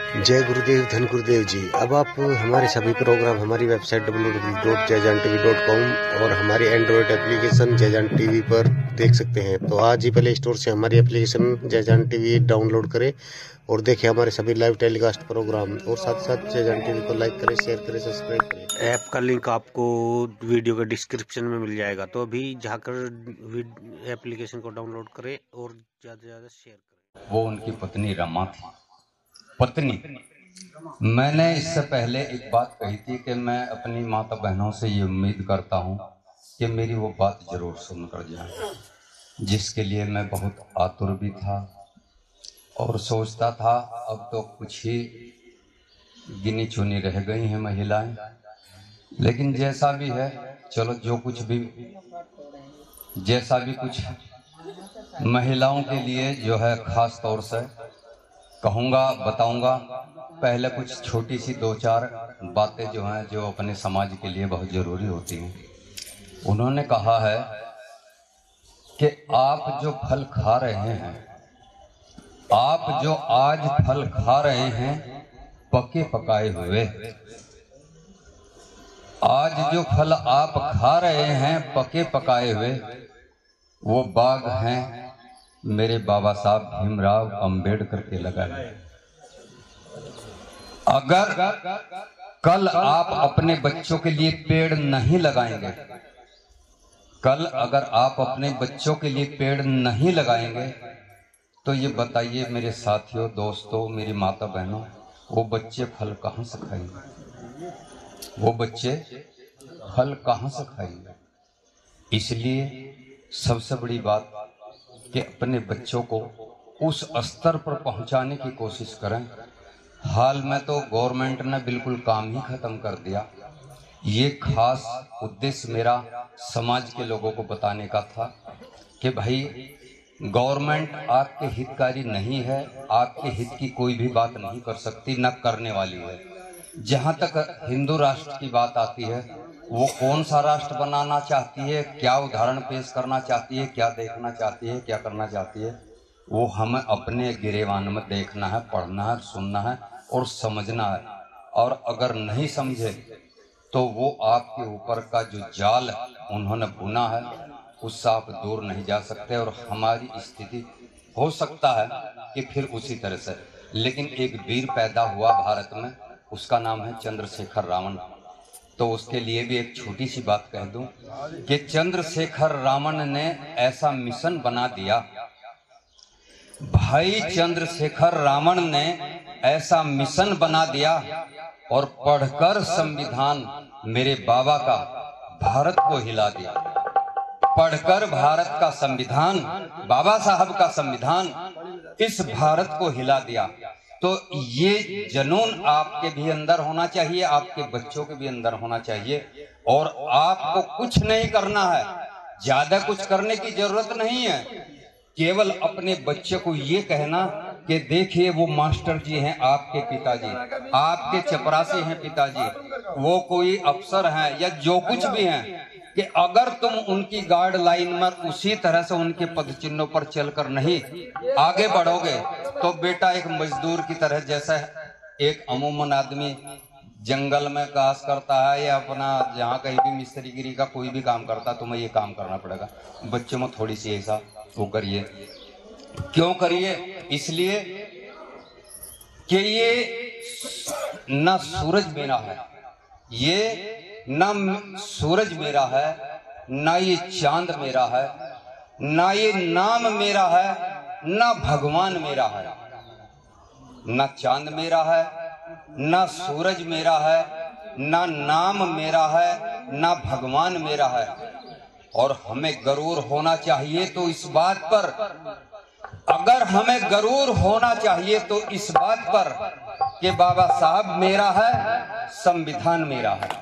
जय गुरुदेव, धन गुरुदेव जी। अब आप हमारे सभी प्रोग्राम हमारी वेबसाइट www.jaijaantv.com और हमारी एंड्रॉयड एप्लीकेशन जयजान टीवी पर देख सकते हैं। तो आज ही प्ले स्टोर से हमारी एप्लीकेशन जयजान टीवी डाउनलोड करें और देखें हमारे सभी लाइव टेलीकास्ट प्रोग्राम, और साथ साथ जयजान टीवी को लाइक करें, शेयर करें, सब्सक्राइब करें। ऐप का लिंक आपको वीडियो के डिस्क्रिप्शन में मिल जाएगा, तो अभी जाकर एप्लीकेशन को डाउनलोड करें और ज़्यादा से ज़्यादा शेयर करें। वो उनकी पत्नी रमा थी। पत्नी, मैंने इससे पहले एक बात कही थी कि मैं अपनी माता बहनों से ये उम्मीद करता हूँ कि मेरी वो बात जरूर सुनकर जाए, जिसके लिए मैं बहुत आतुर भी था और सोचता था अब तो कुछ ही गिनी चुनी रह गई हैं महिलाएं। लेकिन जैसा भी है, चलो जो कुछ भी जैसा भी कुछ महिलाओं के लिए जो है खास तौर से कहूँगा, बताऊँगा। पहले कुछ छोटी सी दो चार बातें जो हैं जो अपने समाज के लिए बहुत ज़रूरी होती हैं। उन्होंने कहा है कि आप जो फल खा रहे हैं, आप जो आज फल खा रहे हैं पके पकाए हुए, आज जो फल आप खा रहे हैं पके पकाए हुए, वो बाग हैं मेरे बाबा साहब भीमराव अंबेडकर के लगाए। अगर कल आप अपने बच्चों के लिए पेड़ नहीं लगाएंगे, कल अगर आप अपने बच्चों के लिए पेड़ नहीं लगाएंगे, तो ये बताइए मेरे साथियों, दोस्तों, मेरी माता बहनों, वो बच्चे फल कहाँ से खाएंगे? वो बच्चे फल कहाँ से खाएंगे? इसलिए सबसे बड़ी बात कि अपने बच्चों को उस स्तर पर पहुंचाने की कोशिश करें। हाल में तो गवर्नमेंट ने बिल्कुल काम ही खत्म कर दिया। ये खास उद्देश्य मेरा समाज के लोगों को बताने का था कि भाई गवर्नमेंट आपके हितकारी नहीं है, आपके हित की कोई भी बात नहीं कर सकती, न करने वाली है। जहाँ तक हिंदू राष्ट्र की बात आती है, वो कौन सा राष्ट्र बनाना चाहती है, क्या उदाहरण पेश करना चाहती है, क्या देखना चाहती है, क्या करना चाहती है, वो हमें अपने गिरेबान में देखना है, पढ़ना है, सुनना है और समझना है। और अगर नहीं समझे तो वो आपके ऊपर का जो जाल उन्होंने बुना है उससे आप दूर नहीं जा सकते, और हमारी स्थिति हो सकता है कि फिर उसी तरह से। लेकिन एक वीर पैदा हुआ भारत में, उसका नाम है चंद्रशेखर रावण। तो उसके लिए भी एक छोटी सी बात कह दूं कि चंद्रशेखर रावण ने ऐसा मिशन बना दिया, भाई चंद्रशेखर रावण ने ऐसा मिशन बना दिया और पढ़कर संविधान मेरे बाबा का भारत को हिला दिया। पढ़कर भारत का संविधान, बाबा साहब का संविधान इस भारत को हिला दिया। तो ये जुनून आपके भी अंदर होना चाहिए, आपके बच्चों के भी अंदर होना चाहिए। और आपको कुछ नहीं करना है, ज्यादा कुछ करने की जरूरत नहीं है। केवल अपने बच्चे को ये कहना कि देखिए वो मास्टर जी हैं आपके पिताजी, आपके चपरासी हैं पिताजी, वो कोई अफसर हैं या जो कुछ भी हैं, कि अगर तुम उनकी गाइडलाइन में उसी तरह से उनके पद चिन्हों पर चलकर नहीं आगे बढ़ोगे, तो बेटा एक मजदूर की तरह, जैसा एक अमूमन आदमी जंगल में काश करता है या अपना जहाँ कहीं भी मिस्त्रीगिरी का कोई भी काम करता, तुम्हें ये काम करना पड़ेगा। बच्चों में थोड़ी सी ऐसा वो करिए। क्यों करिए? इसलिए कि ये न सूरज मेरा है, ये न सूरज मेरा है, न ये चांद मेरा है, न ये नाम मेरा है, न भगवान मेरा है। न चांद मेरा है, न सूरज मेरा है, न नाम मेरा है, न भगवान मेरा है। और हमें गरूर होना चाहिए तो इस बात पर, अगर हमें गरूर होना चाहिए तो इस बात पर कि बाबा साहब मेरा है, संविधान मेरा है।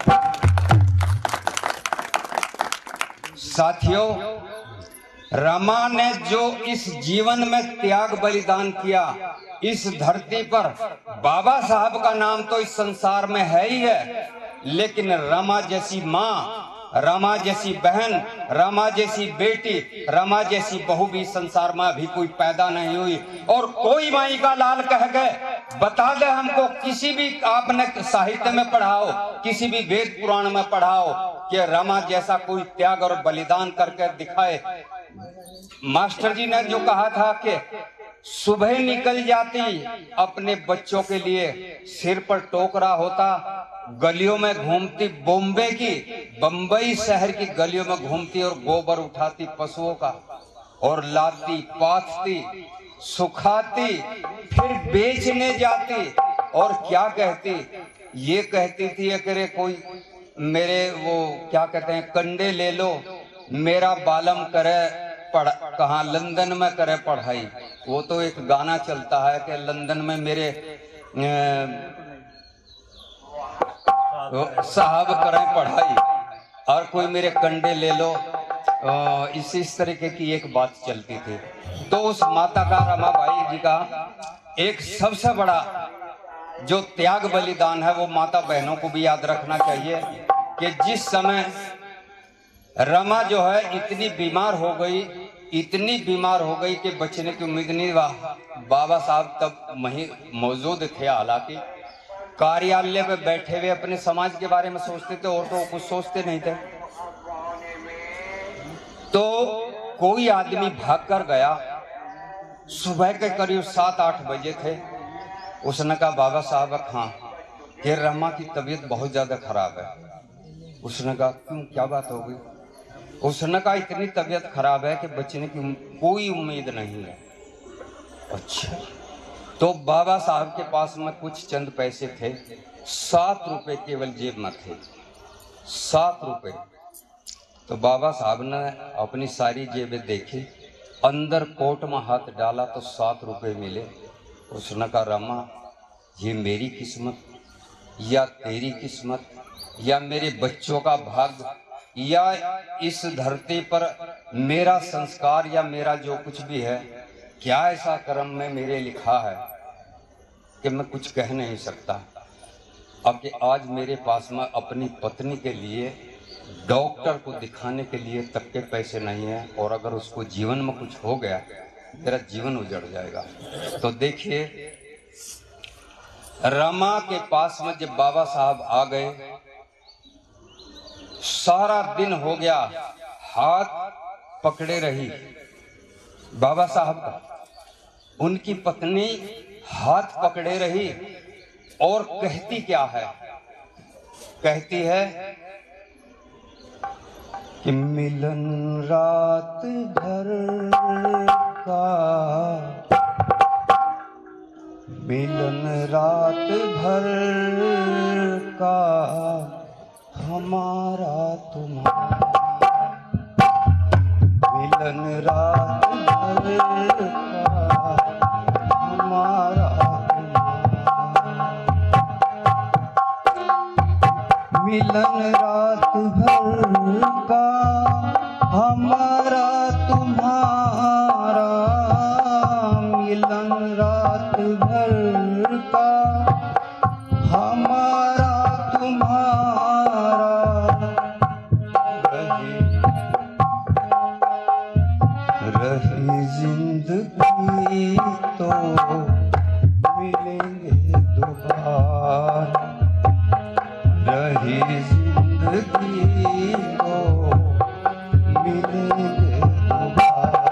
साथियों, रमा ने जो इस जीवन में त्याग बलिदान किया इस धरती पर, बाबा साहब का नाम तो इस संसार में है ही है, लेकिन रमा जैसी माँ रमा जैसी बहन, रमा जैसी बेटी, रमा जैसी बहू भी संसार में अभी कोई पैदा नहीं हुई। और कोई माई का लाल कह गए, बता दे हमको, किसी भी आपने साहित्य में पढ़ाओ, किसी भी वेद पुराण में पढ़ाओ कि रमा जैसा कोई त्याग और बलिदान करके दिखाए। मास्टर जी ने जो कहा था कि सुबह निकल जाती अपने बच्चों के लिए, सिर पर टोकरा होता, गलियों में घूमती, बॉम्बे की, बंबई शहर की गलियों में घूमती और गोबर उठाती पशुओं का और लाती, पाथती, सुखाती, फिर बेचने जाती। और क्या कहती, ये कहती थी अरे कोई मेरे वो क्या कहते हैं कंडे ले लो, मेरा बालम करे कहाँ, लंदन में करे पढ़ाई। वो तो एक गाना चलता है कि लंदन में मेरे साहब करें पढ़ाई और कोई मेरे कंडे ले लो। इस तरीके की एक बात चलती थी। तो उस माता का, रमाबाई जी का एक सबसे बड़ा जो त्याग बलिदान है वो माता बहनों को भी याद रखना चाहिए कि जिस समय रमा जो है इतनी बीमार हो गई, इतनी बीमार हो गई कि बचने की उम्मीद नहीं। बाबा साहब तब वहीं मौजूद थे, हालांकि कार्यालय में बैठे हुए अपने समाज के बारे में सोचते थे और तो कुछ सोचते नहीं थे। तो कोई आदमी भाग कर गया, सुबह के करीब 7-8 बजे थे। उसने कहा बाबा साहब हाँ कि रमा की तबीयत बहुत ज्यादा खराब है। उसने कहा क्यों, क्या बात हो गई? उसने कहा इतनी तबीयत खराब है कि बचने की कोई उम्मीद नहीं है। अच्छा, तो बाबा साहब के पास में कुछ चंद पैसे थे, 7 रुपए केवल जेब में थे, 7 रुपए। तो बाबा साहब ने अपनी सारी जेबें देखी, अंदर कोट में हाथ डाला तो 7 रुपए मिले। उसने कहा रमा ये मेरी किस्मत या तेरी किस्मत या मेरे बच्चों का भाग्य या इस धरती पर मेरा संस्कार या मेरा जो कुछ भी है, क्या ऐसा कर्म में मेरे लिखा है कि मैं कुछ कह नहीं सकता। अब कि आज मेरे पास में अपनी पत्नी के लिए डॉक्टर को दिखाने के लिए तक के पैसे नहीं है, और अगर उसको जीवन में कुछ हो गया मेरा जीवन उजड़ जाएगा। तो देखिए रमा के पास में जब बाबा साहब आ गए, सारा दिन हो गया, हाथ पकड़े रही बाबा साहब का, उनकी पत्नी हाथ पकड़े रही और कहती क्या है, कहती है कि मिलन रात भर का, मिलन रात भर का हमारा तुम्हारा, मिलन रात भर का हमारा तुम्हारा, मिलन रात भर का हमारा तुम्हारा, मिलन रात भर का हमारा तुम्हारा, रही जिंदगी तो मिलेंगे दोबारा, रही जिंदगी तो मिलेंगे दोबारा।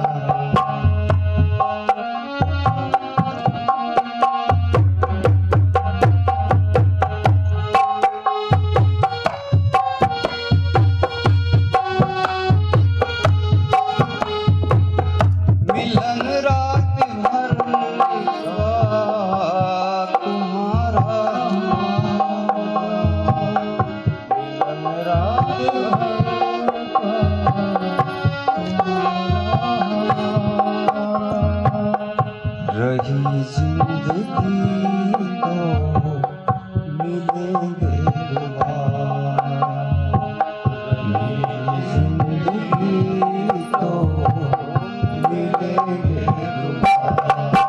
रही जिंदगी तो मिलेंगे दोबारा, जिंदगी तो मिलेंगे दोबारा।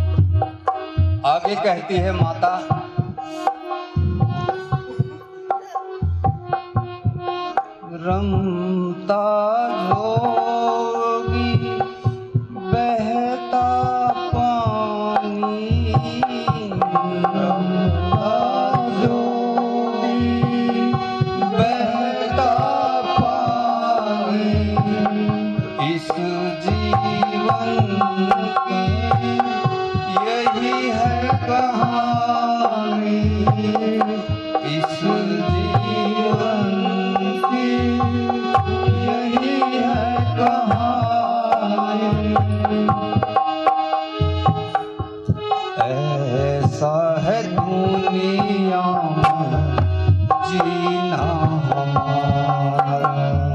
आगे कहती है माता रमता जोगी बहता पानी, रमता जोगी बहता पानी, इस जीवन की यही है कहानी, इस जीवन की यही है कहानी। ऐसा है दुनिया में जीना हमारा,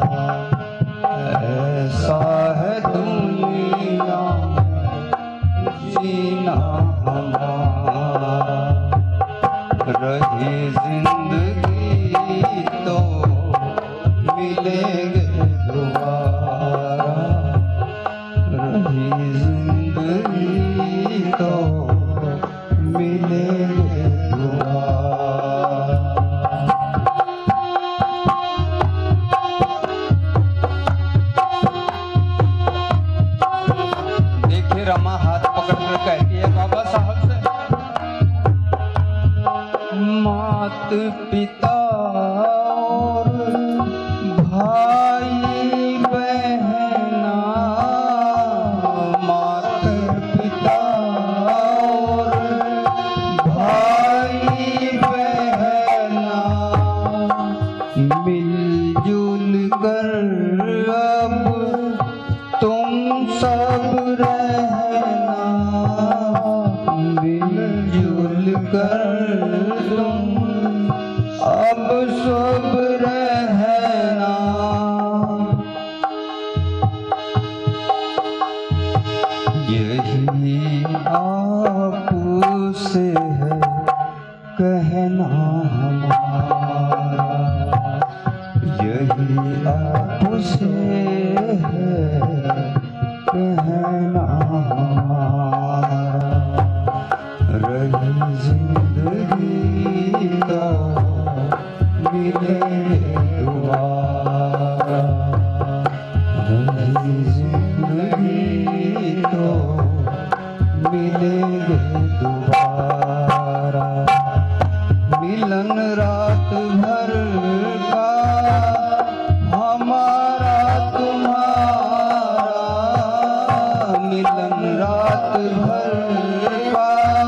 ऐसा है दुनिया में जीना हमारा, रही जिंदगी तो मिलेंगे दोबारा, रही जिंदगी तो मिलेंगे दोबारा। देखिए रमा हाथ पकड़ कर कहती है बाबा साहब से, मात पिता और भाई बहना, मात पिता और भाई बहना, मिलजुल कर अब तुम सब रहना, मिलजुल कर तुम अब सब रहना। यही आपसे है कहना हमारा, यही आपसे है कहना हमारा, रही जिंदगी तो मिलेंगे दोबारा, रही जिंदगी तो मिलेंगे दोबारा। मिलन रात भर का हमारा तुम्हारा, मिलन रात भर का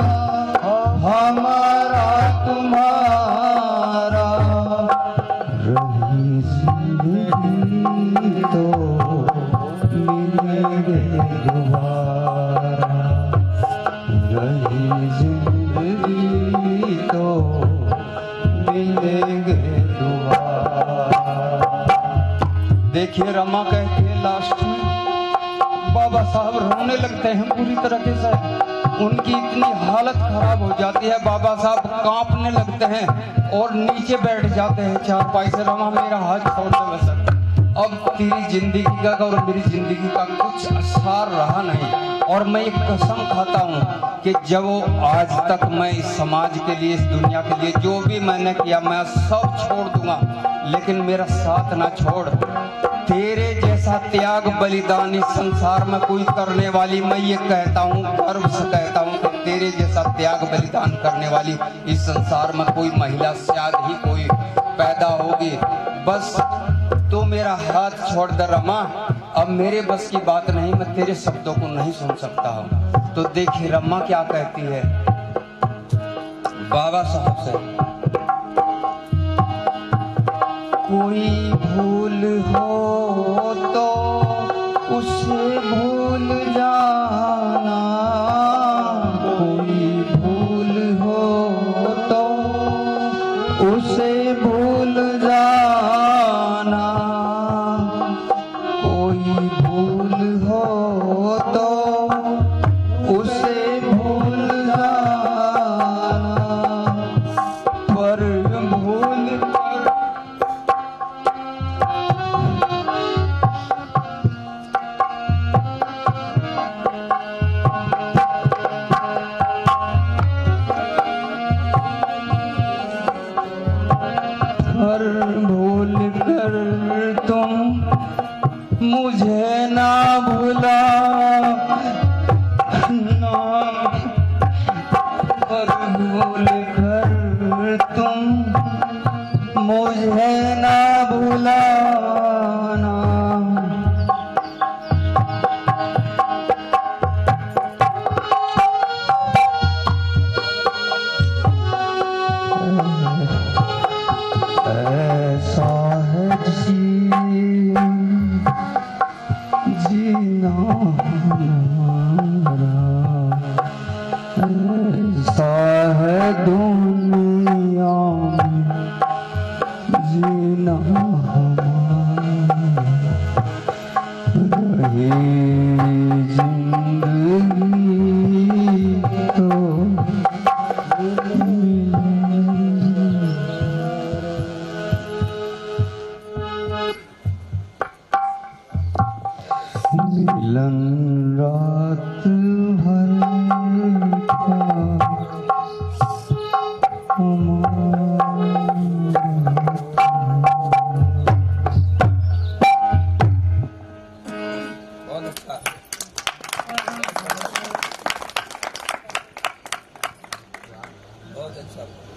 हमारा तुम्हारा, रही जिंदगी तो मिलेंगे दोबारा, रही जिंदगी तो मिलेंगे दोबारा। देखिए रमा कहती है लास्ट में, बाबा साहब रोने लगते हैं पूरी तरीके से, उनकी इतनी हालत खराब हो जाती है, बाबा साहब कांपने लगते हैं और नीचे बैठ जाते हैं चारपाई से। रमा मेरा हाथ छोड़ दे बस, अब तेरी जिंदगी का और मेरी जिंदगी का कुछ असर रहा नहीं, और मैं एक कसम खाता हूँ कि जब आज तक मैं इस समाज के लिए, इस दुनिया के लिए जो भी मैंने किया मैं सब छोड़ दूंगा, लेकिन मेरा साथ ना छोड़। तेरे जैसा त्याग बलिदान इस संसार में कोई करने वाली, मैं ये कहता हूँ गर्व से कहता हूँ कि तेरे जैसा त्याग बलिदान करने वाली इस संसार में कोई महिला शायद ही कोई पैदा होगी। बस तो मेरा हाथ छोड़ दे रमा, अब मेरे बस की बात नहीं, मैं तेरे शब्दों को नहीं सुन सकता हूँ। तो देखिए रमा क्या कहती है बाबा साहब से, कोई भूल हो तो उसे भूल जाना, कोई भूल हो तो उसे भूल जाना, कोई भूल हो तो उसे भूल जाना, पर भूल कर भूल कर तुम मुझे ना भुलाना। ऐसा है जीना हमारा, ऐसा है दुनिया में जीना हमारा। रही जिंदगी तो मिलन रात भर का बहुत अच्छा।